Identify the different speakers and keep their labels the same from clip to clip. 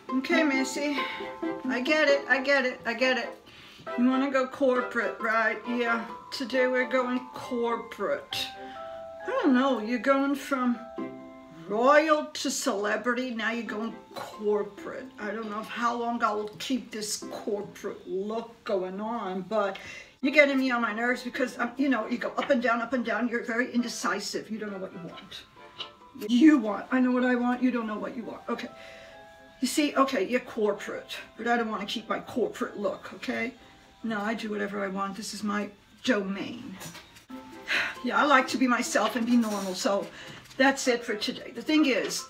Speaker 1: Okay, Missy. I get it, I get it, I get it. You want to go corporate, right? Yeah, today we're going corporate. I don't know, you're going from royal to celebrity, now you're going corporate. I don't know how long I will keep this corporate look going on, but you're getting me on my nerves because, you know, you go up and down, you're very indecisive. You don't know what you want. You want, I know what I want, you don't know what you want. Okay. You see, okay, you're corporate, but I don't want to keep my corporate look, okay? No, I do whatever I want. This is my domain. Yeah, I like to be myself and be normal, so that's it for today. The thing is,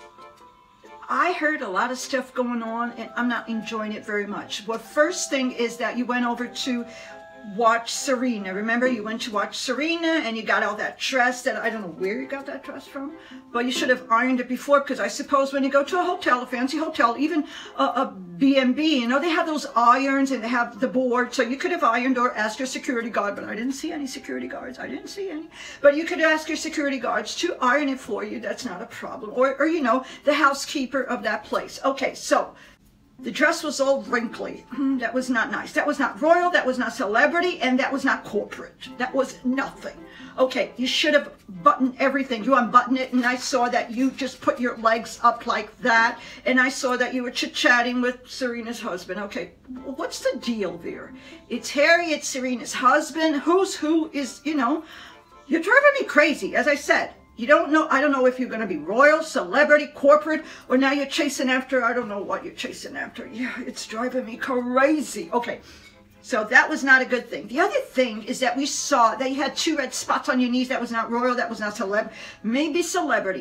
Speaker 1: I heard a lot of stuff going on, and I'm not enjoying it very much. Well, first thing is that you went over to watch Serena. Remember, you went to watch Serena and you got all that dress that I don't know where you got that dress from, but you should have ironed it before, because I suppose when you go to a hotel, a fancy hotel, even a B&B, you know, they have those irons and they have the board, so you could have ironed or asked your security guard, but I didn't see any security guards. I didn't see any. But you could ask your security guards to iron it for you. That's not a problem. Or you know, the housekeeper of that place. Okay, so the dress was all wrinkly. That was not nice. That was not royal, that was not celebrity, and that was not corporate. That was nothing. Okay, you should have buttoned everything. You unbuttoned it, and I saw that you just put your legs up like that, and I saw that you were chit-chatting with Serena's husband. Okay, what's the deal there? It's Harry, it's Serena's husband. Who's who is, you know, you're driving me crazy, as I said. You don't know, I don't know if you're going to be royal, celebrity, corporate, or now you're chasing after, I don't know what you're chasing after. Yeah, it's driving me crazy. Okay, so that was not a good thing. The other thing is that we saw that you had 2 red spots on your knees. That was not royal, that was not maybe celebrity,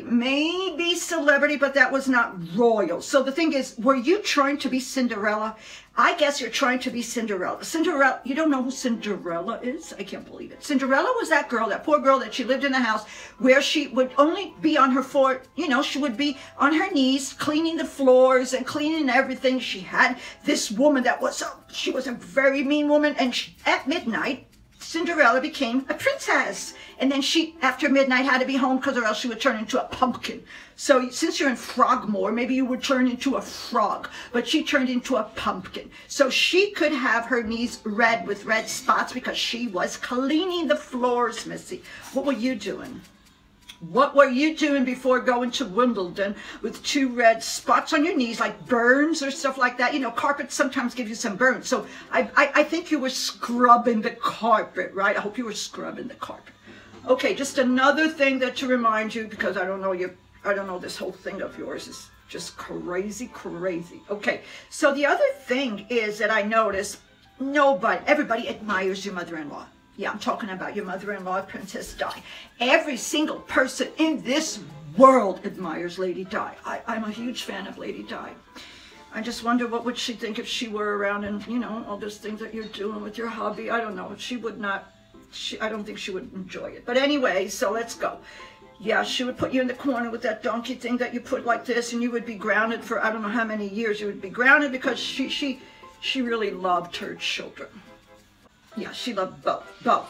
Speaker 1: but that was not royal. So the thing is, were you trying to be Cinderella? I guess you're trying to be Cinderella. Cinderella, you don't know who Cinderella is? I can't believe it. Cinderella was that girl, that poor girl that she lived in a house where she would only be on her floor, you know, she would be on her knees cleaning the floors and cleaning everything. She had this woman that was, she was a very mean woman, and she, at midnight, Cinderella became a princess. And then she, after midnight, had to be home because or else she would turn into a pumpkin. So since you're in Frogmore, maybe you would turn into a frog. But she turned into a pumpkin. So she could have her knees red with red spots because she was cleaning the floors, Missy. What were you doing? What were you doing before going to Wimbledon with 2 red spots on your knees, like burns or stuff like that? You know, carpets sometimes give you some burns. So I think you were scrubbing the carpet, right? I hope you were scrubbing the carpet. Okay, just another thing that to remind you, because I don't know, this whole thing of yours is just crazy, crazy. Okay, so the other thing is that I noticed everybody admires your mother-in-law. Yeah, I'm talking about your mother-in-law, Princess Di. Every single person in this world admires Lady Di. I'm a huge fan of Lady Di. I just wonder what would she think if she were around and, you know, all those things that you're doing with your hubby. I don't know. She would not, I don't think she would enjoy it. But anyway, so let's go. Yeah, she would put you in the corner with that donkey thing that you put like this, and you would be grounded for I don't know how many years. You would be grounded because she really loved her children. Yeah, she loved both.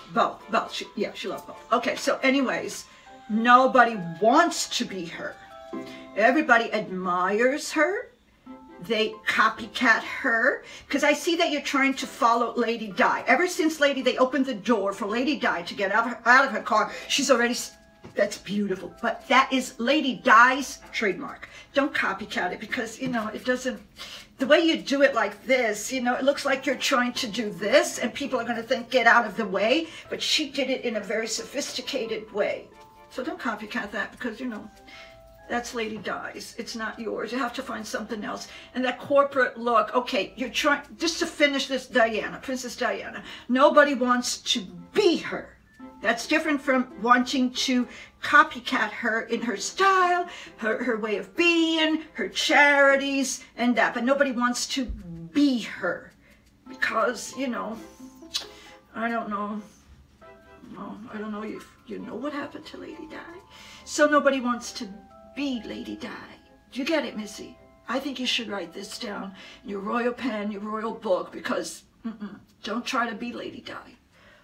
Speaker 1: She loved both. Okay, so anyways, nobody wants to be her. Everybody admires her. They copycat her. Because I see that you're trying to follow Lady Di. Ever since they opened the door for Lady Di to get out of her car, she's already... That's beautiful. But that is Lady Di's trademark. Don't copycat it because, you know, it doesn't... The way you do it like this, you know, it looks like you're trying to do this and people are going to think, get out of the way. But she did it in a very sophisticated way. So don't copycat that because, you know, that's Lady Di's. It's not yours. You have to find something else. And that corporate look, okay, you're trying, just to finish this Diana, Princess Diana, nobody wants to be her. That's different from wanting to copycat her in her style, her way of being, her charities, and that. But nobody wants to be her because, you know, I don't know. No, I don't know if you know what happened to Lady Di. So nobody wants to be Lady Di. Do you get it, Missy? I think you should write this down in your royal pen, your royal book, because don't try to be Lady Di.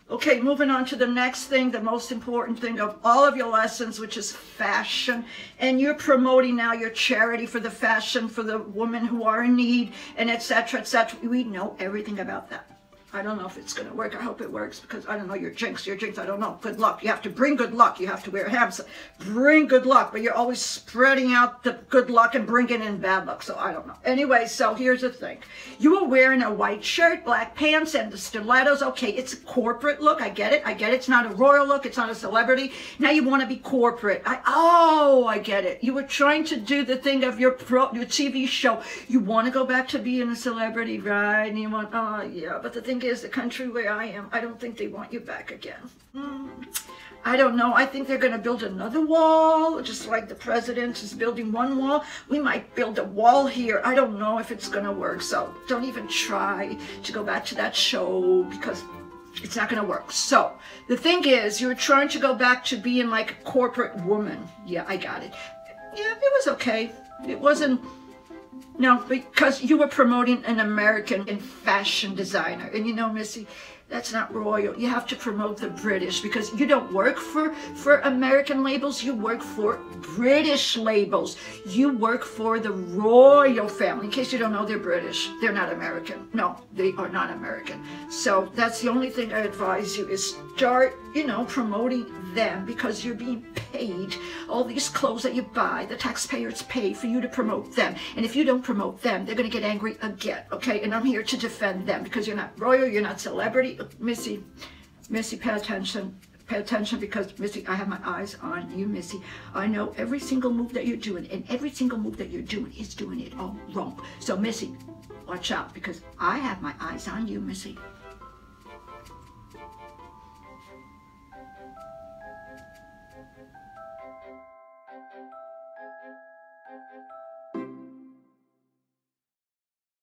Speaker 1: Okay, moving on to the next thing, the most important thing of all of your lessons, which is fashion. And you're promoting now your charity for the fashion for the women who are in need, and etc., etc. We know everything about that. I don't know if it's going to work. I hope it works, because I don't know your jinx, I don't know. Good luck. You have to bring good luck. You have to wear hams. Bring good luck, but you're always spreading out the good luck and bringing in bad luck, so I don't know. Anyway, so here's the thing. You are wearing a white shirt, black pants, and the stilettos. Okay, it's a corporate look. I get it. I get it. It's not a royal look. It's not a celebrity. Now you want to be corporate. I get it. You were trying to do the thing of your TV show. You want to go back to being a celebrity, right? And you want, oh, yeah, but the thing is, the country where I am, I don't think they want you back again. I don't know. I think they're going to build another wall, just like the president is building one wall. We might build a wall here. I don't know if it's going to work. So don't even try to go back to that show, because it's not going to work. So the thing is, you're trying to go back to being like a corporate woman. Yeah, I got it. Yeah, it was okay. It wasn't. No, because you were promoting an American fashion designer. And you know, Missy, that's not royal. You have to promote the British, because you don't work for American labels. You work for British labels. You work for the royal family. In case you don't know, they're British. They're not American. No, they are not American. So that's the only thing I advise you is start, you know, promoting them, because you're being paid. All these clothes that you buy, the taxpayers pay for you to promote them. And if you don't promote them, they're going to get angry again, okay? And I'm here to defend them, because you're not royal, you're not celebrity. Missy, pay attention. Pay attention, because, Missy, I have my eyes on you, Missy. I know every single move that you're doing, and every single move that you're doing is doing it all wrong. So, Missy, watch out, because I have my eyes on you, Missy.